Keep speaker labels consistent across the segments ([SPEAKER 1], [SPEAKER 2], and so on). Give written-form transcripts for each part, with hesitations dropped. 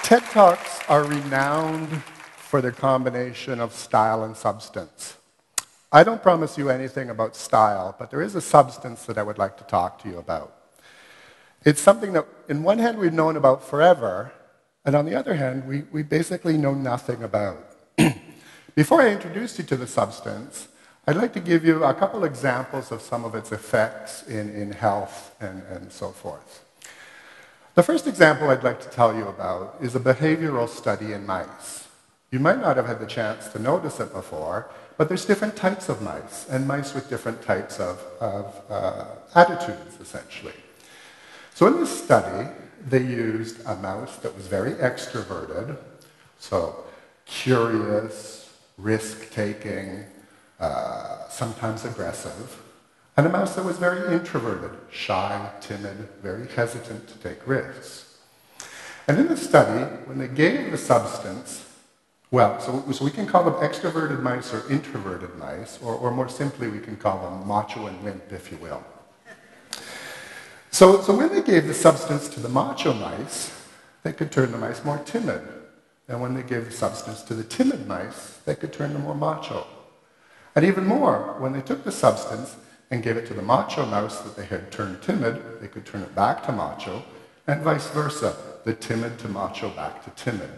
[SPEAKER 1] TED Talks are renowned for their combination of style and substance. I don't promise you anything about style, but there is a substance that I would like to talk to you about. It's something that, in one hand, we've known about forever, and on the other hand, we basically know nothing about. Before I introduce you to the substance, I'd like to give you a couple examples of some of its effects in health and so forth. The first example I'd like to tell you about is a behavioral study in mice. You might not have had the chance to notice it before, but there's different types of mice, and mice with different types of attitudes, essentially. So in this study, they used a mouse that was very extroverted, so curious, risk-taking, sometimes aggressive, and a mouse that was very introverted, shy, timid, very hesitant to take risks. And in the study, when they gave the substance, well, so we can call them extroverted mice or introverted mice, or more simply, we can call them macho and limp, if you will. So when they gave the substance to the macho mice, they could turn the mice more timid. And when they gave the substance to the timid mice, they could turn them more macho. And even more, when they took the substance and gave it to the macho mouse that they had turned timid, they could turn it back to macho, and vice versa, the timid to macho back to timid.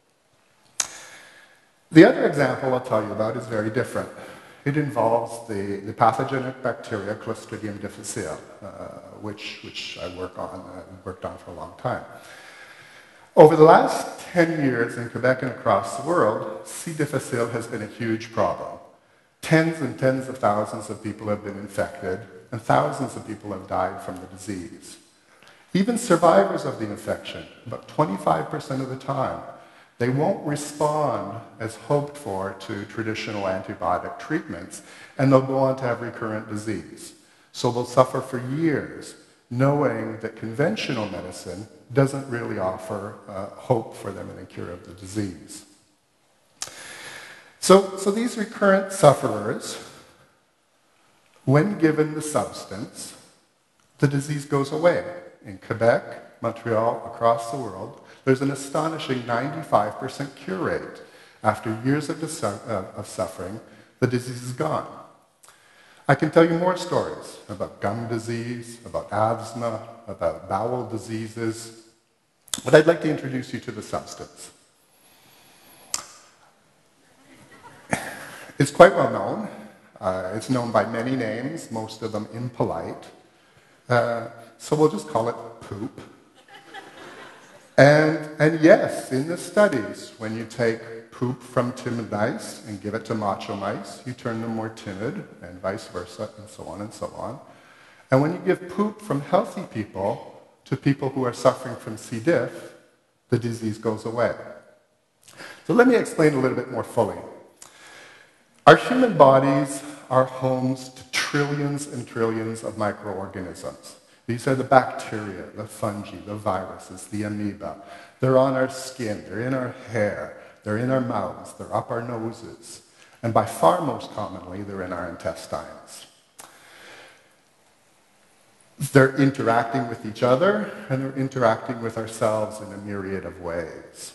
[SPEAKER 1] The other example I'll tell you about is very different. It involves the pathogenic bacteria Clostridium Difficile, which I worked on for a long time. Over the last 10 years in Quebec and across the world, C. difficile has been a huge problem. Tens and tens of thousands of people have been infected, and thousands of people have died from the disease. Even survivors of the infection, about 25% of the time, they won't respond as hoped for to traditional antibiotic treatments, and they'll go on to have recurrent disease. So they'll suffer for years, knowing that conventional medicine doesn't really offer hope for them in a cure of the disease. So these recurrent sufferers, when given the substance, the disease goes away. In Quebec, Montreal, across the world, there's an astonishing 95% cure rate. After years of suffering, the disease is gone. I can tell you more stories about gum disease, about asthma, about bowel diseases, but I'd like to introduce you to the substance. It's quite well known. It's known by many names, most of them impolite. So we'll just call it poop. And yes, in the studies, when you take poop from timid mice and give it to macho mice, you turn them more timid, and vice versa, and so on and so on. And when you give poop from healthy people to people who are suffering from C. diff, the disease goes away. So let me explain a little bit more fully. Our human bodies are homes to trillions and trillions of microorganisms. These are the bacteria, the fungi, the viruses, the amoeba. They're on our skin, they're in our hair, they're in our mouths, they're up our noses. And by far most commonly, they're in our intestines. They're interacting with each other, and they're interacting with ourselves in a myriad of ways.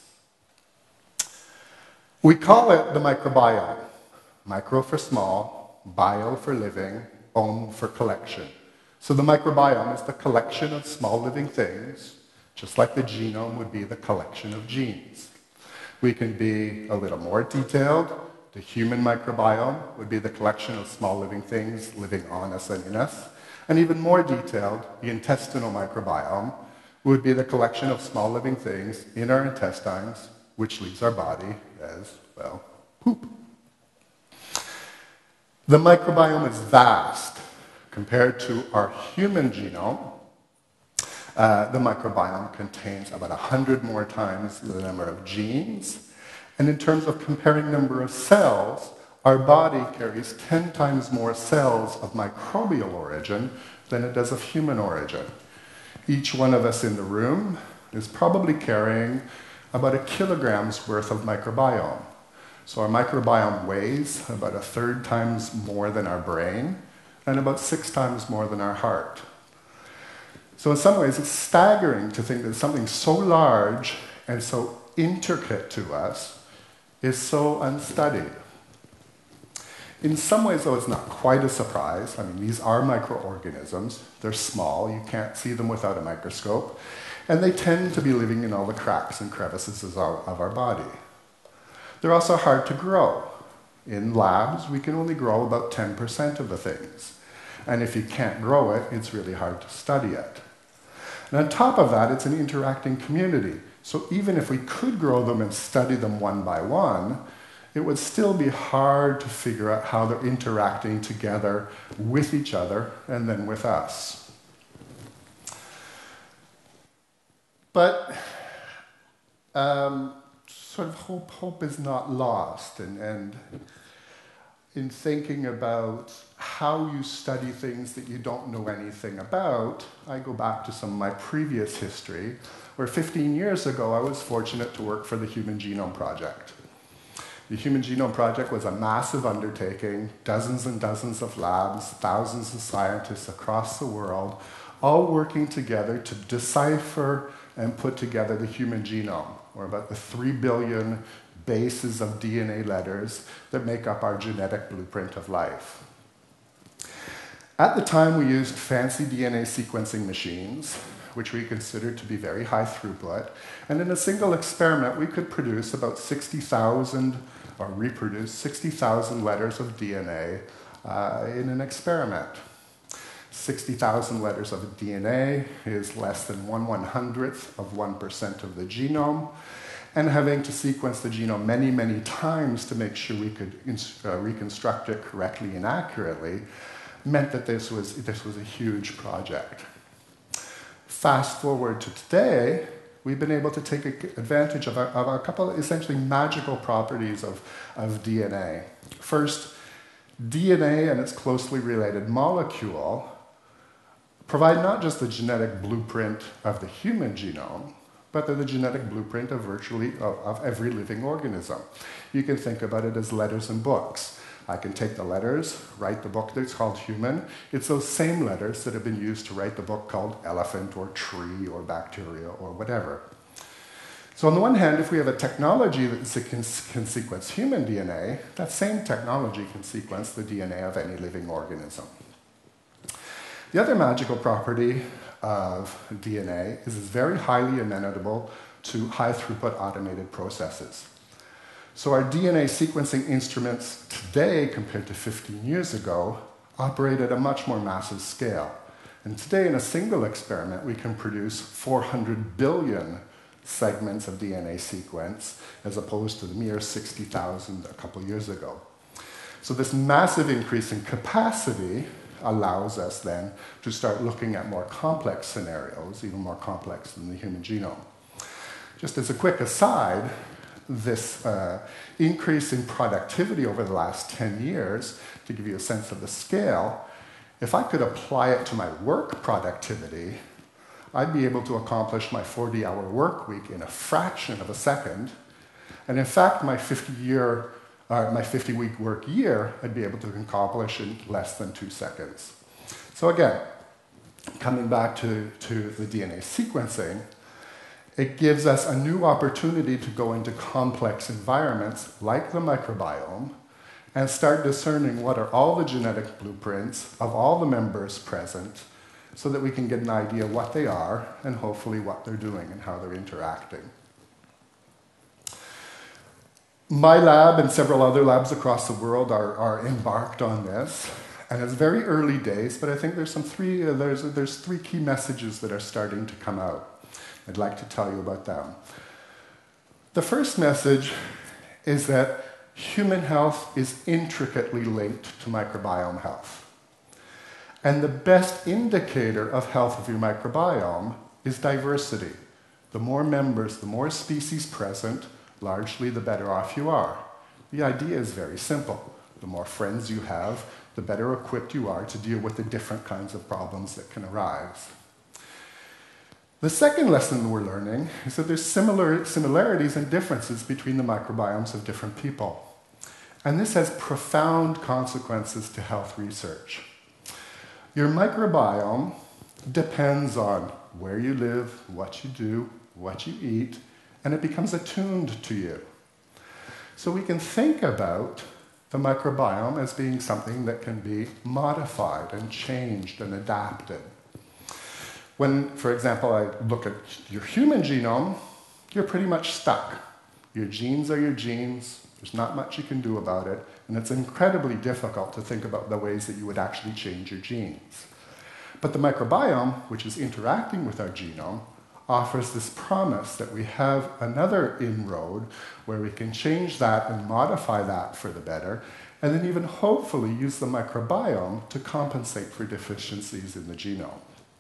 [SPEAKER 1] We call it the microbiome. Micro for small, bio for living, ome for collection. So the microbiome is the collection of small living things, just like the genome would be the collection of genes. We can be a little more detailed. The human microbiome would be the collection of small living things living on us and in us. And even more detailed, the intestinal microbiome would be the collection of small living things in our intestines, which leaves our body as, well, poop. The microbiome is vast. Compared to our human genome, the microbiome contains about 100 more times the number of genes. And in terms of comparing number of cells, our body carries 10 times more cells of microbial origin than it does of human origin. Each one of us in the room is probably carrying about 1 kilogram's worth of microbiome. So our microbiome weighs about 1/3 times more than our brain, and about 6 times more than our heart. So in some ways, it's staggering to think that something so large and so intricate to us is so unstudied. In some ways, though, it's not quite a surprise. I mean, these are microorganisms. They're small. You can't see them without a microscope. And they tend to be living in all the cracks and crevices of our body. They're also hard to grow. In labs, we can only grow about 10% of the things. And if you can't grow it, it's really hard to study it. And on top of that, it's an interacting community. So even if we could grow them and study them one by one, it would still be hard to figure out how they're interacting together with each other and then with us. But sort of hope is not lost. And in thinking about how you study things that you don't know anything about, I go back to some of my previous history, where 15 years ago I was fortunate to work for the Human Genome Project. The Human Genome Project was a massive undertaking, dozens and dozens of labs, thousands of scientists across the world, all working together to decipher and put together the human genome, or about the 3 billion bases of DNA letters that make up our genetic blueprint of life. At the time, we used fancy DNA sequencing machines, which we considered to be very high throughput, and in a single experiment, we could produce about 60,000 or reproduce 60,000 letters of DNA in an experiment. 60,000 letters of DNA is less than 1/100th of 1% of the genome, and having to sequence the genome many, many times to make sure we could reconstruct it correctly and accurately meant that this was a huge project. Fast forward to today, we've been able to take advantage of a couple of essentially magical properties of DNA. First, DNA and its closely related molecule provide not just the genetic blueprint of the human genome, but they're the genetic blueprint of virtually of every living organism. You can think about it as letters and books. I can take the letters, write the book that's called human. It's those same letters that have been used to write the book called elephant or tree or bacteria or whatever. So on the one hand, if we have a technology that can sequence human DNA, that same technology can sequence the DNA of any living organism. The other magical property of DNA is it's very highly amenable to high-throughput automated processes. So our DNA sequencing instruments today, compared to 15 years ago, operate at a much more massive scale. And today, in a single experiment, we can produce 400 billion segments of DNA sequence, as opposed to the mere 60,000 a couple years ago. So this massive increase in capacity allows us then to start looking at more complex scenarios, even more complex than the human genome. Just as a quick aside, this increase in productivity over the last 10 years, to give you a sense of the scale, if I could apply it to my work productivity, I'd be able to accomplish my 40-hour work week in a fraction of a second. And in fact, my 50-week work year, I'd be able to accomplish in less than 2 seconds. So again, coming back to the DNA sequencing, it gives us a new opportunity to go into complex environments like the microbiome and start discerning what are all the genetic blueprints of all the members present so that we can get an idea of what they are and hopefully what they're doing and how they're interacting. My lab and several other labs across the world are embarked on this, and it's very early days, but I think there's three key messages that are starting to come out. I'd like to tell you about them. The first message is that human health is intricately linked to microbiome health. And the best indicator of health of your microbiome is diversity. The more members, the more species present, largely the better off you are. The idea is very simple. The more friends you have, the better equipped you are to deal with the different kinds of problems that can arise. The second lesson we're learning is that there's similarities and differences between the microbiomes of different people. And this has profound consequences to health research. Your microbiome depends on where you live, what you do, what you eat, and it becomes attuned to you. So we can think about the microbiome as being something that can be modified and changed and adapted. When, for example, I look at your human genome, you're pretty much stuck. Your genes are your genes. There's not much you can do about it, and it's incredibly difficult to think about the ways that you would actually change your genes. But the microbiome, which is interacting with our genome, offers this promise that we have another inroad where we can change that and modify that for the better, and then even hopefully use the microbiome to compensate for deficiencies in the genome.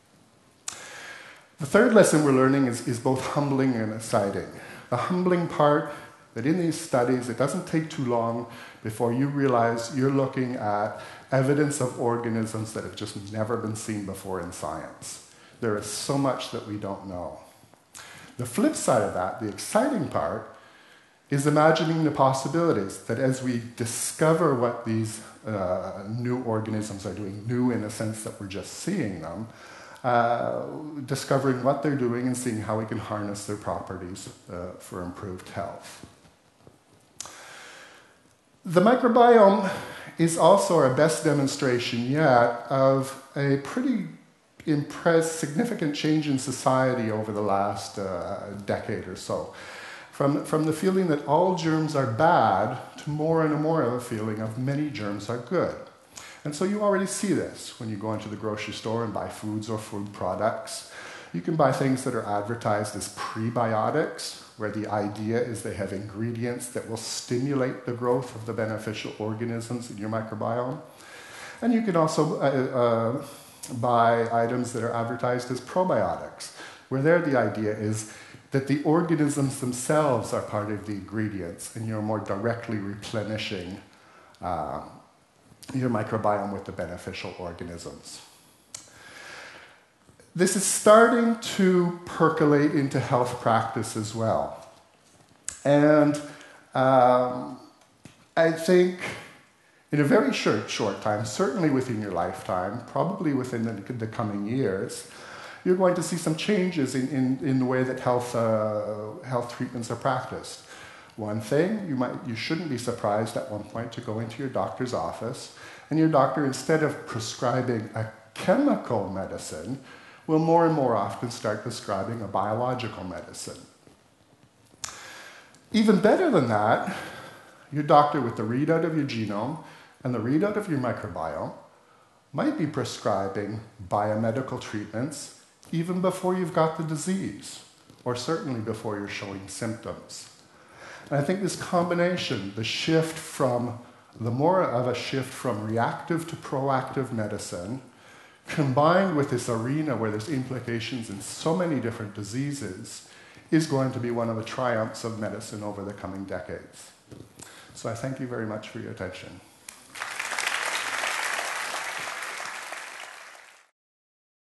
[SPEAKER 1] The third lesson we're learning is both humbling and exciting. The humbling part, that in these studies, it doesn't take too long before you realize you're looking at evidence of organisms that have just never been seen before in science. There is so much that we don't know. The flip side of that, the exciting part, is imagining the possibilities, that as we discover what these new organisms are doing, new in the sense that we're just seeing them, discovering what they're doing and seeing how we can harness their properties for improved health. The microbiome is also our best demonstration yet of a pretty significant change in society over the last decade or so. From the feeling that all germs are bad to more and more of a feeling of many germs are good. And so you already see this when you go into the grocery store and buy foods or food products. You can buy things that are advertised as prebiotics, where the idea is they have ingredients that will stimulate the growth of the beneficial organisms in your microbiome. And you can also buy items that are advertised as probiotics, where there the idea is that the organisms themselves are part of the ingredients, and you're more directly replenishing your microbiome with the beneficial organisms. This is starting to percolate into health practice as well. And I think in a very short time, certainly within your lifetime, probably within the coming years, you're going to see some changes in the way that health treatments are practiced. One thing, you shouldn't be surprised at one point to go into your doctor's office, and your doctor, instead of prescribing a chemical medicine, will more and more often start prescribing a biological medicine. Even better than that, your doctor with the readout of your genome and the readout of your microbiome might be prescribing biomedical treatments even before you've got the disease, or certainly before you're showing symptoms. And I think this combination, the more of a shift from reactive to proactive medicine, combined with this arena where there's implications in so many different diseases, is going to be one of the triumphs of medicine over the coming decades. So I thank you very much for your attention.